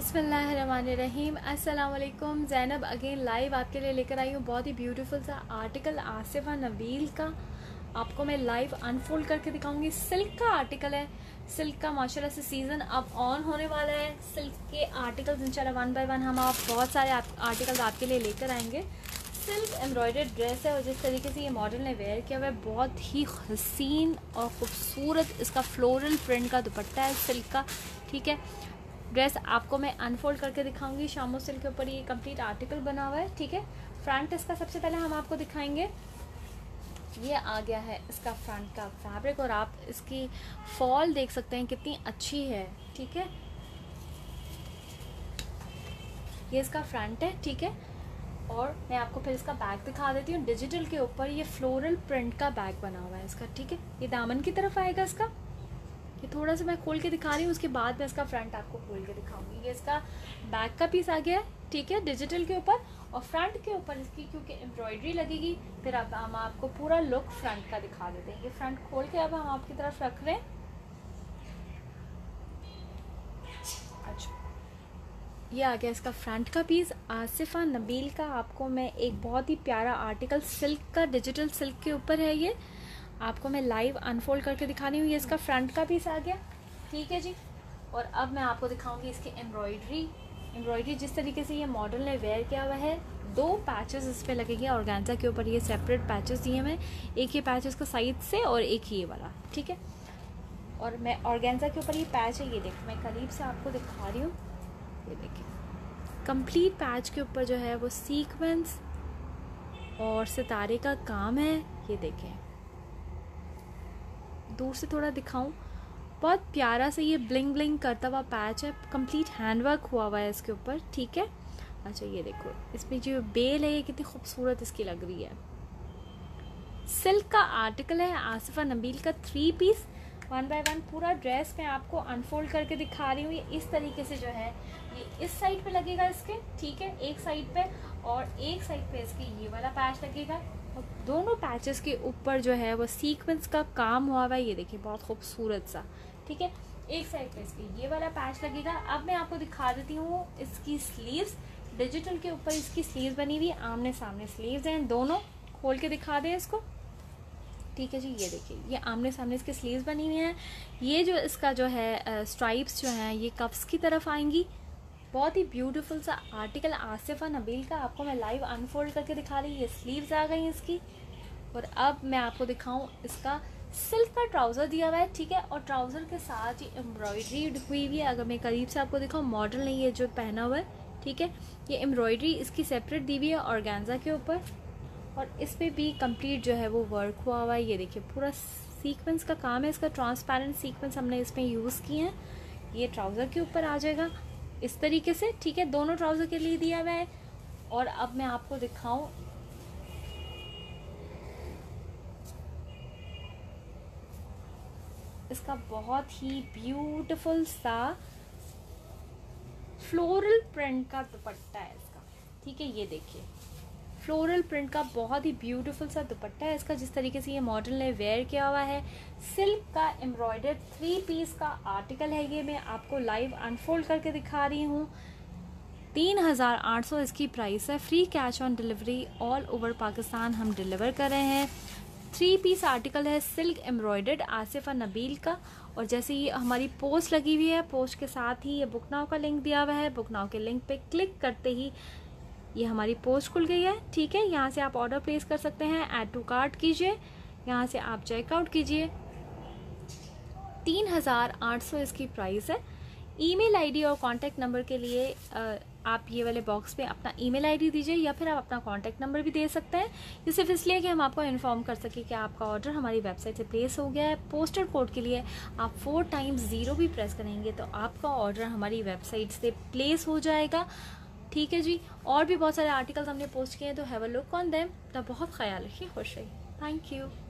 बिस्मिल्लाहिर्रहमानिर्रहीम। अस्सलाम वालेकुम। ज़ैनब अगेन लाइव आपके लिए लेकर आई हूँ बहुत ही ब्यूटीफुल सा आर्टिकल आसिफा नबील का। आपको मैं लाइव अनफोल्ड करके दिखाऊंगी। सिल्क का आर्टिकल है। सिल्क का माशाल्लाह से सीज़न अब ऑन होने वाला है। सिल्क के आर्टिकल्स इंशाल्लाह वन बाय वन हम आप बहुत सारे आर्टिकल्स आपके लिए लेकर आएंगे। सिल्क एम्ब्रॉयडर्ड ड्रेस है और जिस तरीके से ये मॉडल ने वेयर किया हुआ है बहुत ही हसीन और ख़ूबसूरत इसका फ्लोरल प्रिंट का दुपट्टा है सिल्क का। ठीक है, ड्रेस आपको मैं अनफोल्ड करके दिखाऊंगी। शामो सिल्क के ऊपर ये कंप्लीट आर्टिकल बना हुआ है। ठीक है, फ्रंट इसका सबसे पहले हम आपको दिखाएंगे। ये आ गया है इसका फ्रंट का फैब्रिक और आप इसकी फॉल देख सकते हैं कितनी अच्छी है। ठीक है, ये इसका फ्रंट है। ठीक है, और मैं आपको फिर इसका बैक दिखा देती हूँ। डिजिटल के ऊपर ये फ्लोरल प्रिंट का बैक बना हुआ है इसका। ठीक है, ये दामन की तरफ आएगा इसका। ये थोड़ा सा मैं खोल के दिखा रही हूँ, उसके बाद मैं इसका फ्रंट आपको खोल के दिखाऊंगी। ये इसका बैक का पीस आ गया है। ठीक है, डिजिटल के ऊपर और फ्रंट के ऊपर इसकी क्योंकि एम्ब्रॉयडरी लगेगी। फिर हम आपको पूरा लुक फ्रंट का दिखा देते हैं। ये फ्रंट खोल के अब हम आपकी तरफ रख रहे हैं। अच्छा, ये आ गया इसका फ्रंट का पीस। आसिफा नबील का आपको मैं एक बहुत ही प्यारा आर्टिकल सिल्क का, डिजिटल सिल्क के ऊपर है। ये आपको मैं लाइव अनफोल्ड करके दिखा रही हूँ। ये इसका फ्रंट का पीस आ गया। ठीक है जी, और अब मैं आपको दिखाऊंगी इसकी एम्ब्रॉयडरी जिस तरीके से ये मॉडल ने वेयर किया हुआ है। 2 पैचेस इस पे लगेंगे ऑर्गेन्जा के ऊपर। ये सेपरेट पैचेस दिए हैं, एक ये पैच इसका साइड से और एक ये वाला। ठीक है, और मैं ऑर्गेन्जा के ऊपर ये पैच है, ये देखिए मैं करीब से आपको दिखा रही हूँ। ये देखिए कंप्लीट पैच के ऊपर जो है वो सीक्वेंस और सितारे का काम है। ये देखें, दूर से थोड़ा दिखाऊं, बहुत प्यारा सा ये ब्लिंग ब्लिंग करता हुआ पैच है। कंप्लीट हैंडवर्क हुआ हुआ है इसके ऊपर। ठीक है, अच्छा ये देखो इसमें जो बेल है ये कितनी खूबसूरत इसकी लग रही है। सिल्क का आर्टिकल है आसिफा नबील का 3 पीस। 1 बाय 1 पूरा ड्रेस मैं आपको अनफोल्ड करके दिखा रही हूँ। ये इस तरीके से जो है ये इस साइड पे लगेगा इसके। ठीक है, एक साइड पे, और एक साइड पे इसके ये वाला पैच लगेगा। और दोनों पैचेस के ऊपर जो है वो सीक्वेंस का काम हुआ हुआ है। ये देखिए बहुत खूबसूरत सा। ठीक है, एक साइड पे इसके ये वाला पैच लगेगा। अब मैं आपको दिखा देती हूँ इसकी स्लीव्स। डिजिटल के ऊपर इसकी स्लीव्स बनी हुई, आमने सामने स्लीव्स हैं दोनों। खोल के दिखा दें इसको। ठीक है जी, ये देखिए ये आमने सामने इसकी स्लीव्स बनी हुई हैं। ये जो इसका जो है स्ट्राइप्स जो हैं ये कफ्स की तरफ आएंगी। बहुत ही ब्यूटीफुल सा आर्टिकल आसिफा नबील का आपको मैं लाइव अनफोल्ड करके दिखा रही। ये स्लीव्स आ गई इसकी। और अब मैं आपको दिखाऊं इसका सिल्क का ट्राउज़र दिया हुआ है। ठीक है, और ट्राउज़र के साथ ही एम्ब्रॉयडरी हुई हुई है। अगर मैं करीब से आपको दिखाऊं, मॉडल नहीं है जो पहना हुआ है। ठीक है, ये एम्ब्रॉयडरी इसकी सेपरेट दी हुई है ऑर्गेन्जा के ऊपर, और इस पर भी कंप्लीट जो है वो वर्क हुआ हुआ है। ये देखिए पूरा सीक्वेंस का काम है इसका। ट्रांसपेरेंट सीक्वेंस हमने इसमें यूज़ किए हैं। ये ट्राउज़र के ऊपर आ जाएगा इस तरीके से। ठीक है, दोनों ट्राउज़र के लिए दिया हुआ है। और अब मैं आपको दिखाऊं इसका बहुत ही ब्यूटीफुल सा फ्लोरल प्रिंट का दुपट्टा है इसका। ठीक है, ये देखिए फ्लोरल प्रिंट का बहुत ही ब्यूटीफुल सा दुपट्टा है इसका। जिस तरीके से ये मॉडल ने वेयर किया हुआ है, सिल्क का एम्ब्रॉयडर्ड 3 पीस का आर्टिकल है। ये मैं आपको लाइव अनफोल्ड करके दिखा रही हूँ। 3800 इसकी प्राइस है। Free cash on delivery all over Pakistan हम डिलीवर कर रहे हैं। 3 पीस आर्टिकल है सिल्क एम्ब्रॉयडर्ड आसिफा नबील का। और जैसे ये हमारी पोस्ट लगी हुई है, पोस्ट के साथ ही ये बुक नाउ का लिंक दिया हुआ है। बुक नाउ के लिंक पे क्लिक करते ही ये हमारी पोस्ट खुल गई है। ठीक है, यहाँ से आप ऑर्डर प्लेस कर सकते हैं। ऐड टू कार्ट कीजिए, यहाँ से आप चेकआउट कीजिए। 3800 इसकी प्राइस है। ईमेल आईडी और कांटेक्ट नंबर के लिए आप ये वाले बॉक्स में अपना ईमेल आईडी दीजिए, या फिर आप अपना कांटेक्ट नंबर भी दे सकते हैं। ये सिर्फ इसलिए कि हम आपको इन्फॉर्म कर सकें कि आपका ऑर्डर हमारी वेबसाइट से प्लेस हो गया है। पोस्टर कोड के लिए आप 4 टाइम्स 0 भी प्रेस करेंगे तो आपका ऑर्डर हमारी वेबसाइट से प्लेस हो जाएगा। ठीक है जी, और भी बहुत सारे आर्टिकल्स हमने पोस्ट किए हैं, तो have a look on them. तब बहुत ख्याल रखिए, खुश रहिए। Thank you.